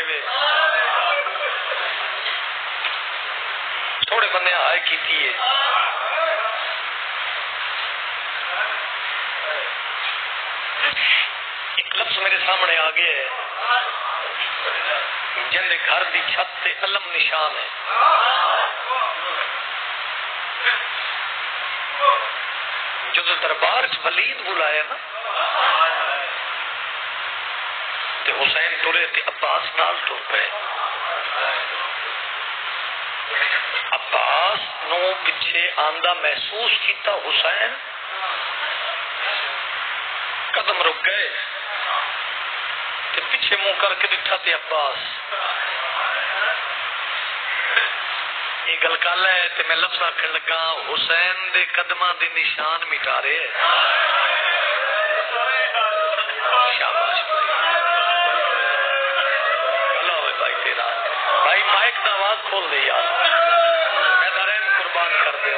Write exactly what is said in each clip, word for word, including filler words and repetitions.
وے تھوڑے بندے آئے کیتی ہے ایک لفظ میرے سامنے آ گیا ہے جن گھر دی چھت تے علم نشان ہے جو دربار چ ولید بلایا نا تے حسین ٹرے تے عباس نال ٹر پے عباس نو پیچھے آندا محسوس کیتا حسین قدم رک گئے تے پیچھے منہ کر کے ڈٹھا تے عباس یہ گل کل ہے تے میں لفظ آخر لگا حسین دے قدماں دے نشان مٹا رہے شاباش اللہ بھائی تیرا بھائی مائک دا آواز کھول دے یار میں دارین قربان کر دے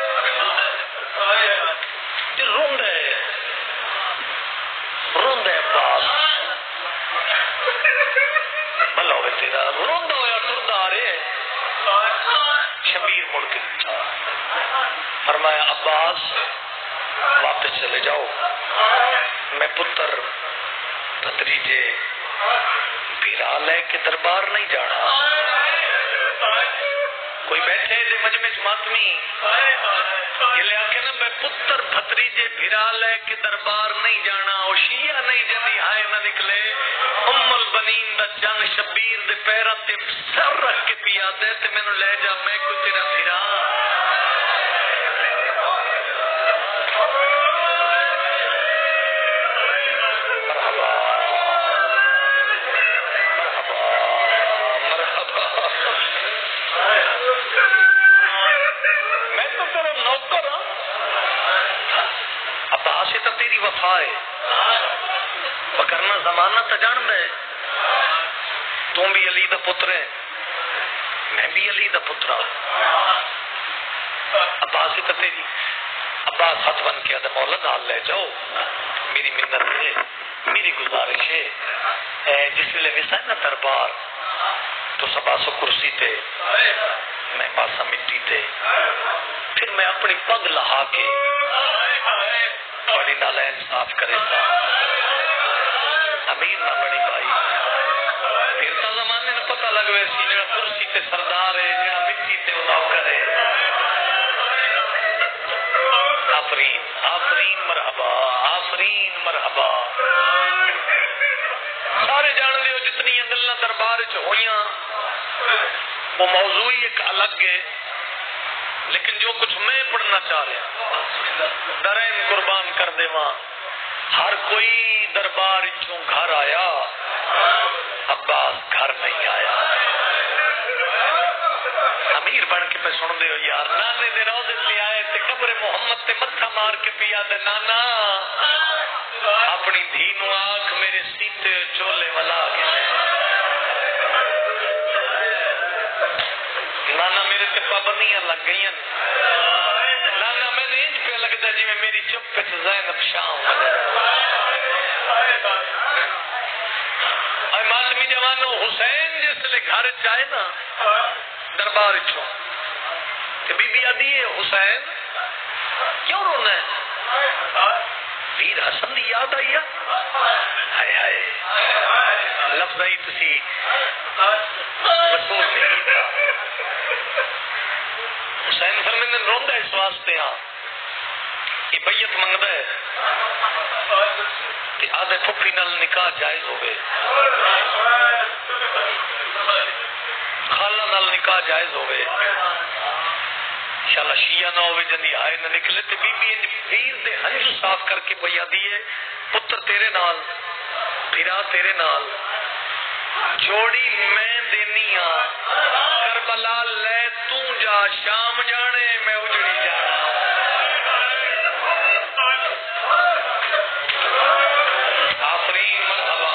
روند ہے روند ہے عباس بھلا ہوئے تیرا روند ہویا ٹردا آ رہے شبیر مڑ کے فرمایا عباس واپس چلے جاؤ میں پتر بھتریجے بھیرا لے کے دربار نہیں جانا کوئی بیٹھے دے مجمع ماتمی یہ لے آکے نا میں پتر بھتریجے بھیرا لے کے دربار نہیں جانا اور شیعہ نہیں جنی آئے نہ نکلے ام البنین دا جنگ شبیر دے پیرا تے سر رکھ کے پیا دے تے میں نو لے جا میں کوئی تیرا بھیرا مرحبا مرحبا مرحبا میں تو تیرا نوکر ہوں عباس تو تیری وفا ہے وکرنا زمانہ تا جان دے تم بھی علی دا پتر ہے میں بھی علی دا پترا عباس تو تیری عباس ہاتھ بن کے آدھا مولا نال لے جاؤ میری منت ہے میری گزارش ہے جس ویلے ویسا ہے نا دربار تو سباسو کرسی تے میں پاسا مٹی تے پھر میں اپنی پگ لہا کے بڑی نالین صاف کرے سا امیر نہ بڑی بھائی پھر تا زمانے نے پتہ لگوے سی جڑا کرسی تے سردار ہے جڑا مٹی تے نوکر ہے آفرین آفرین مرحبا آفرین مرحبا سارے جان لیو جتنی گلاں دربار چ ہویاں وہ موضوع ہی ایک الگ ہے لیکن جو کچھ میں پڑھنا چاہ رہا درین قربان کر دے ماں ہر کوئی دربار چوں گھر آیا عباس گھر نہیں آیا امیر بن کے پہ سن دے ہو یار نانے دے روزے تے آئے تے قبر محمد تے متھا مار کے پیا دے نانا اپنی دھی نو آنکھ میرے سیتے چولے والا کسے نانا میرے تے پابندیاں لگ گئی نانا میں نے انج پہ لگتا جی میں میری چپ پہ زینب شام اور ماتمی جوانو حسین جس لے گھر جائے نا دربار چوں کہ بی بی آدھی ہے حسین کیوں رونا ہے ویر حسن دی یاد آئی ہے ہائے ہائے لفظ آئی تسی وصول نہیں تھا حسین فرمیندے روندہ اس واسطے ہاں یہ بیعت منگدہ ہے کہ آدھے پھپھی نال نکاح جائز ہوئے خالہ نال نکاح جائز ہوئے انشاءاللہ شیعہ نہ ہوئے جنی آئے نہ نکلے تے بی بی انج پیر دے ہنجو صاف کر کے بیا دیئے پتر تیرے نال پھرا تیرے نال جوڑی میں دینی ہاں کربلا لے تو جا شام جانے میں اجڑی جانا آفرین مرحبا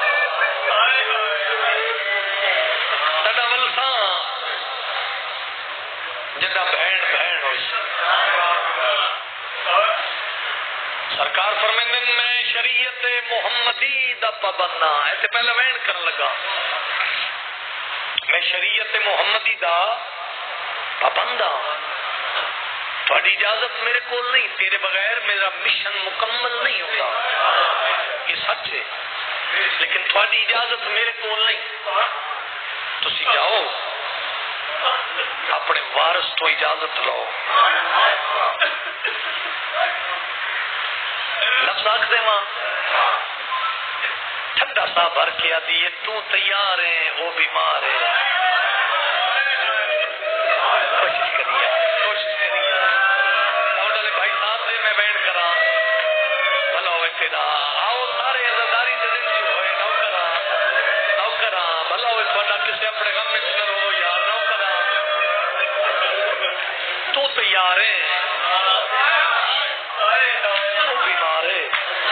تڑا ولساں جدا بہن بہن ہو سرکار فرمیندن میں شریعت محمدی دا پابندہ ہے تے پہلے وین کرن لگا شریعت محمدی دا پابند ہاں. تھوڑی اجازت میرے کو نہیں، تیرے بغیر میرا مشن مکمل نہیں ہوتا، یہ سچ ہے، لیکن تھوڑی اجازت میرے کو نہیں. تسی جاؤ اپنے وارث تو اجازت لو. لفظ آکھ دے ماں ٹھنڈا سا بھر کے آدھی تو تیار ہے وہ بیمار ہے. کوشش کریے کوشش کریے بھائی صاحب سے میں بینڈ کرا بھلا ہوئے تیرا. آؤ سارے عزاداری دے دن جو ہوئے نوکرا نوکرا بھلا ہوئے تھوڑا کسے اپنے غم میں کرو یار نوکرا تو تیار ہے تو بیمار ہے.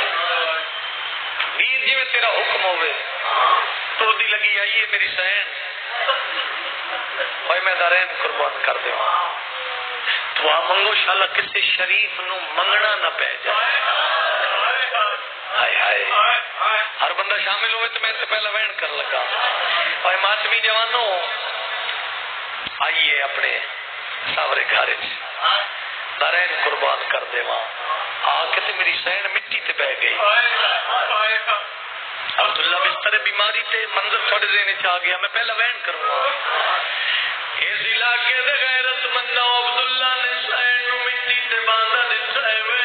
ویر جی میں تیرا حکم ہوئے تو دی لگی آئیے میری سین ہوئے میں دارین قربان کر دے. دعا منگو شاءاللہ کسی شریف نو منگنا نہ پہ جائے. ہائے ہائے ہر بندہ شامل ہوئے تو میں سے پہلا وین کر لگا. اور ماتمی جوانوں آئیے اپنے ساورے گھر دارین قربان کر دے. وہاں آ کے تے میری سین مٹی تے بہ گئی. عبداللہ بستر بیماری تے منظر تھوڑے دینے چاہ گیا. میں پہلا وین کروں گا اس علاقے دے غیرت مندوں عبداللہ نے سین نو مٹی تے باندھا دتا ہے.